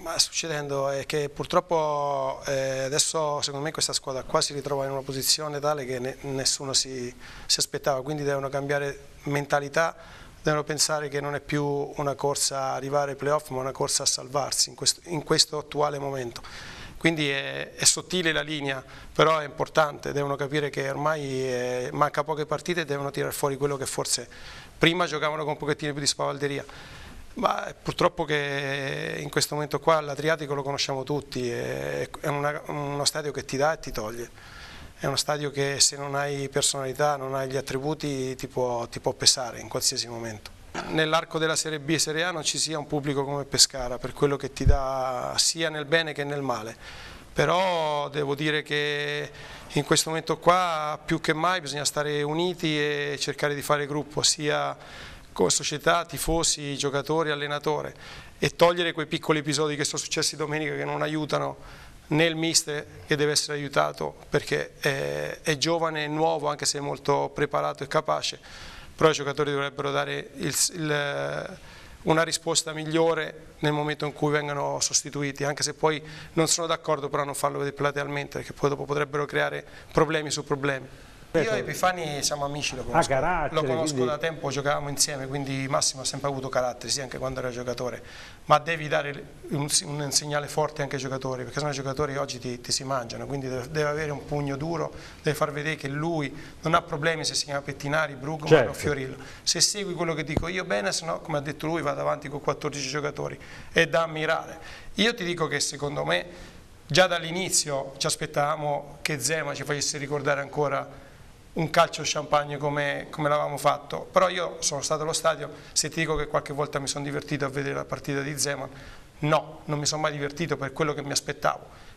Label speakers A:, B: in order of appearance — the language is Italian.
A: Ma succedendo è che purtroppo adesso secondo me questa squadra qua si ritrova in una posizione tale che nessuno si aspettava, quindi devono cambiare mentalità, devono pensare che non è più una corsa a arrivare ai playoff ma una corsa a salvarsi in questo attuale momento. Quindi è sottile la linea, però è importante, devono capire che ormai manca poche partite e devono tirare fuori quello che forse prima giocavano con un pochettino più di spavalderia. Ma purtroppo che in questo momento qua l'Adriatico lo conosciamo tutti, è uno stadio che ti dà e ti toglie, è uno stadio che se non hai personalità, non hai gli attributi ti può pesare in qualsiasi momento. Nell'arco della Serie B e Serie A non ci sia un pubblico come Pescara per quello che ti dà sia nel bene che nel male, però devo dire che in questo momento qua più che mai bisogna stare uniti e cercare di fare gruppo sia come società, tifosi, giocatori, allenatore e togliere quei piccoli episodi che sono successi domenica che non aiutano né il mister che deve essere aiutato perché è giovane, è nuovo anche se è molto preparato e capace, però i giocatori dovrebbero dare una risposta migliore nel momento in cui vengono sostituiti, anche se poi non sono d'accordo però a non farlo platealmente perché poi dopo potrebbero creare problemi su problemi. Io e Epifani siamo amici, lo conosco quindi da tempo, giocavamo insieme, quindi Massimo ha sempre avuto carattere, sì, anche quando era giocatore, ma devi dare un segnale forte anche ai giocatori, perché sennò i giocatori oggi ti si mangiano, quindi deve avere un pugno duro, deve far vedere che lui non ha problemi se si chiama Pettinari, Brugman o Fiorillo. Se segui quello che dico io bene, se no, come ha detto lui, va davanti con 14 giocatori, è da ammirare. Io ti dico che secondo me, già dall'inizio ci aspettavamo che Zeman ci facesse ricordare ancora un calcio champagne come l'avevamo fatto, però io sono stato allo stadio, se ti dico che qualche volta mi sono divertito a vedere la partita di Zeman, no, non mi sono mai divertito per quello che mi aspettavo.